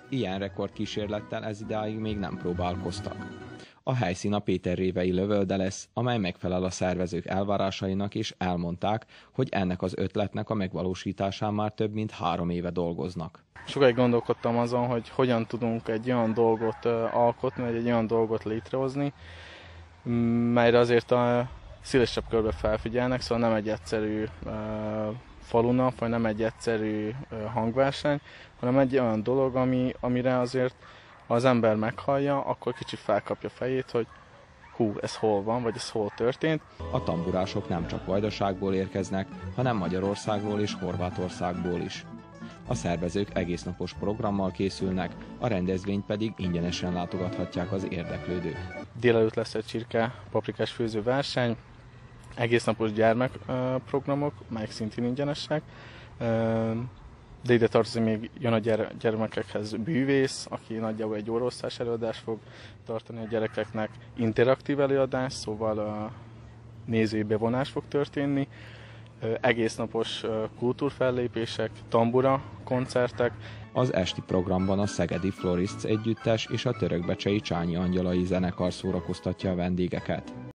Ilyen rekordkísérlettel ezidáig még nem próbálkoztak. A helyszín a Péterrévei Lövölde lesz, amely megfelel a szervezők elvárásainak, és elmondták, hogy ennek az ötletnek a megvalósításán már több mint 3 éve dolgoznak. Sokáig gondolkodtam azon, hogy hogyan tudunk egy olyan dolgot alkotni, vagy egy olyan dolgot létrehozni, melyre azért a szélesebb körbe felfigyelnek, szóval nem egy egyszerű falunap, vagy nem egy egyszerű hangverseny, hanem egy olyan dolog, amire azért ha az ember meghallja, akkor kicsit felkapja fejét, hogy hú, ez hol van, vagy ez hol történt. A tamburások nem csak Vajdaságból érkeznek, hanem Magyarországról és Horvátországból is. A szervezők egésznapos programmal készülnek, a rendezvényt pedig ingyenesen látogathatják az érdeklődők. Délelőtt lesz egy csirke paprikás főző verseny, egésznapos gyermekprogramok, melyek szintén ingyenesek, de ide tartozik még, jön a gyermekekhez bűvész, aki nagyjából egy óraosztás előadást fog tartani a gyerekeknek, interaktív előadás, szóval a nézői bevonás fog történni, egésznapos kultúrfellépések, tambura koncertek. Az esti programban a Szegedi Florists együttes és a Törökbecsei Csányi Angyalai zenekar szórakoztatja a vendégeket.